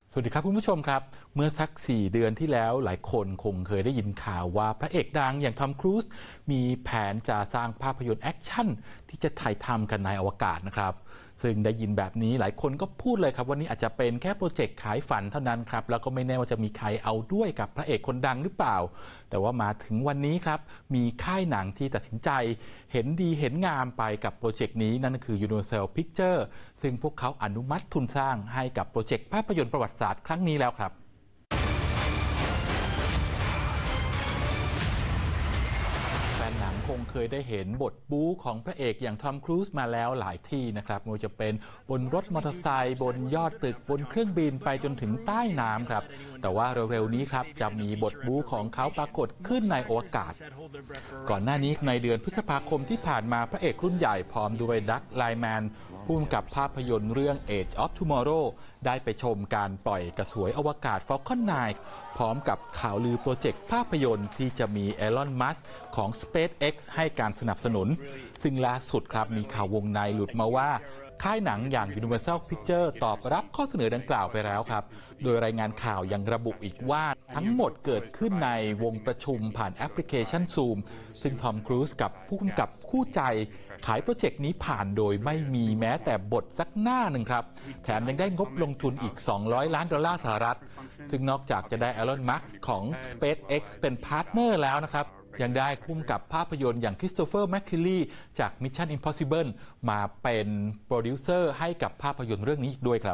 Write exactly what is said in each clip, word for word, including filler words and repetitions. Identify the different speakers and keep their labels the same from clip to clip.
Speaker 1: สวัสดีครับคุณผู้ชมครับเมื่อสักสี่เดือนที่แล้วหลายคนคงเคยได้ยินข่าวว่าพระเอกดังอย่างทอมครูซมีแผนจะสร้างภาพยนตร์แอคชั่นที่จะถ่ายทำกันในอวกาศนะครับซึ่งได้ยินแบบนี้หลายคนก็พูดเลยครับว่านี่อาจจะเป็นแค่โปรเจกต์ขายฝันเท่านั้นครับแล้วก็ไม่แน่ว่าจะมีใครเอาด้วยกับพระเอกคนดังหรือเปล่าแต่ว่ามาถึงวันนี้ครับมีค่ายหนังที่ตัดสินใจเห็นดีเห็นงามไปกับโปรเจกต์นี้นั่นก็คือ Universal Pictures ซึ่งพวกเขาอนุมัติทุนสร้างให้กับโปรเจกต์ภาพยนตร์ประวัติศาสตร์ครั้งนี้แล้วครับแฟนหนังคงเคยได้เห็นบทบู๊ของพระเอกอย่างทอมครูซมาแล้วหลายที่นะครับไม่ว่าจะเป็นบนรถมอเตอร์ไซค์บนยอดตึกบนเครื่องบินไปจนถึงใต้น้ำครับแต่ว่าเร็วๆนี้ครับจะมีบทบู๊ของเขาปรากฏขึ้นในอวกาศก่อนหน้านี้ในเดือนพฤษภาคมที่ผ่านมาพระเอกรุ่นใหญ่พร้อมด้วยดักไลแมนผู้กำกับภาพยนตร์เรื่อง Age of Tomorrow ได้ไปชมการปล่อยกระสวยอวกาศ Falcon ไนน์ พร้อมกับข่าวลือโปรเจกต์ภาพยนตร์ที่จะมีอีลอน มัสก์ของ SpaceX ให้การสนับสนุนซึ่งล่าสุดครับมีข่าววงในหลุดมาว่าค่ายหนังอย่าง Universal Pictures ตอบรับข้อเสนอดังกล่าวไปแล้วครับโดยรายงานข่าวยังระบุอีกว่าทั้งหมดเกิดขึ้นในวงประชุมผ่านแอปพลิเคชัน Zoom ซึ่งทอมครูซกับผู้กำกับคู่ใจขายโปรเจกต์นี้ผ่านโดยไม่มีแม้แต่บทสักหน้าหนึ่งครับแถมยังได้งบลงทุนอีกสองร้อยล้านดอลลาร์สหรัฐซึ่งนอกจากจะได้อีลอน มัสก์ของ SpaceX เป็นพาร์ทเนอร์แล้วนะครับยังได้พุ่มกับภาพยนตร์อย่างคริสโตเฟอร์ แมคคิลลีจาก Mission Impossible มาเป็นโปรดิวเซอร์ให้กับภาพยนตร์เรื่องนี้อีกด้วยครับ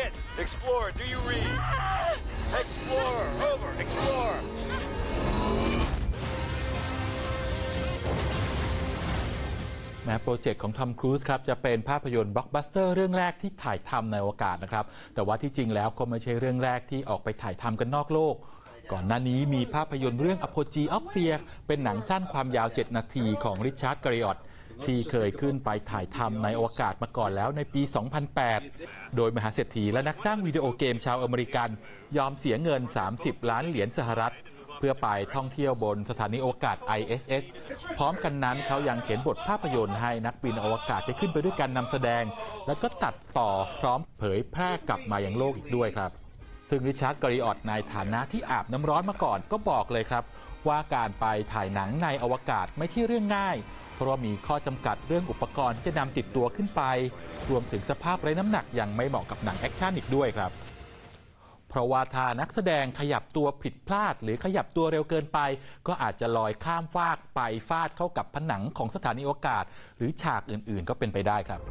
Speaker 1: แม้โปรเจกต์ของทอมครูซครับจะเป็นภาพยนตร์บล็อกบัสเตอร์เรื่องแรกที่ถ่ายทำในอวกาศนะครับแต่ว่าที่จริงแล้วก็ไม่ใช่เรื่องแรกที่ออกไปถ่ายทำกันนอกโลกก่อนหน้านี้มีภาพยนตร์เรื่อง Apogee of Fear เป็นหนังสั้นความยาวเจ็ดนาทีของริชาร์ด แกริออตที่เคยขึ้นไปถ่ายทำในอวกาศมาก่อนแล้วในปี สองพันแปด โดยมหาเศรษฐีและนักสร้างวิดีโอเกมชาวอเมริกันยอมเสียเงิน สามสิบ ล้านเหรียญสหรัฐเพื่อไปท่องเที่ยวบนสถานีอวกาศ ไอ เอส เอส พร้อมกันนั้นเขายังเขียนบทภาพยนตร์ให้นักบินอวกาศได้ขึ้นไปด้วยกันนำแสดงแล้วก็ตัดต่อพร้อมเผยแพร่กลับมายังโลกอีกด้วยครับซึ่งริชาร์ด แกริออตในฐานะที่อาบน้ำร้อนมาก่อนก็บอกเลยครับว่าการไปถ่ายหนังในอวกาศไม่ใช่เรื่องง่ายเพราะว่ามีข้อจำกัดเรื่องอุปกรณ์ที่จะนำติดตัวขึ้นไปรวมถึงสภาพไร้น้ำหนักยังไม่เหมาะกับหนังแอคชั่นอีกด้วยครับเพราะว่าถ้านักแสดงขยับตัวผิดพลาดหรือขยับตัวเร็วเกินไปก็อาจจะลอยข้ามฟากไปฟาดเข้ากับผนังของสถานีอวกาศหรือฉากอื่นๆก็เป็นไปได้ครับ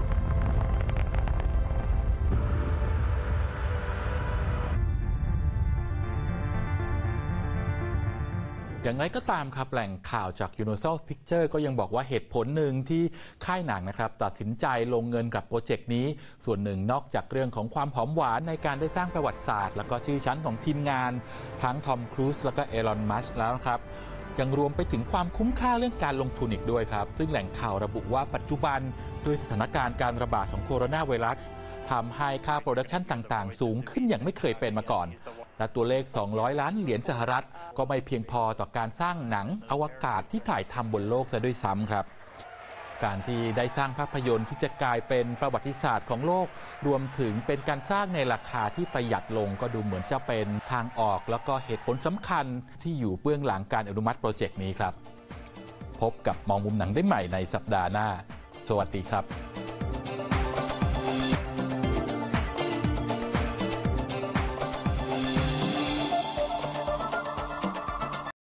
Speaker 1: อย่างไรก็ตามครับแหล่งข่าวจาก Universal Pictures ก็ยังบอกว่าเหตุผลหนึ่งที่ค่ายหนังนะครับตัดสินใจลงเงินกับโปรเจกต์นี้ส่วนหนึ่งนอกจากเรื่องของความหอมหวานในการได้สร้างประวัติศาสตร์แล้วก็ชื่อชั้นของทีมงานทั้งทอมครูซแล้วก็อีลอน มัสก์แล้วครับยังรวมไปถึงความคุ้มค่าเรื่องการลงทุนอีกด้วยครับซึ่งแหล่งข่าวระบุว่าปัจจุบันด้วยสถานการณ์การระบาดของโคโรนาไวรัสทำให้ค่าโปรดักชันต่างๆสูงขึ้นอย่างไม่เคยเป็นมาก่อนและตัวเลขสองร้อยล้านเหรียญสหรัฐก็ไม่เพียงพอต่อการสร้างหนังอวกาศที่ถ่ายทำบนโลกซะด้วยซ้ำครับการที่ได้สร้างภาพยนตร์ที่จะกลายเป็นประวัติศาสตร์ของโลกรวมถึงเป็นการสร้างในราคาที่ประหยัดลงก็ดูเหมือนจะเป็นทางออกแล้วก็เหตุผลสำคัญที่อยู่เบื้องหลังการอนุมัติโปรเจกต์นี้ครับพบกับมองมุมหนังได้ใหม่ในสัปดาห์หน้าสวัสดีครับ